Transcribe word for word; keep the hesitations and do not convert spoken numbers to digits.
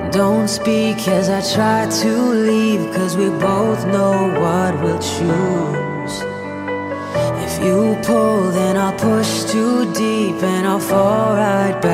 Don't speak as I try to leave, 'cause we both know what we'll choose. If you pull, then I'll push too deep and I'll fall right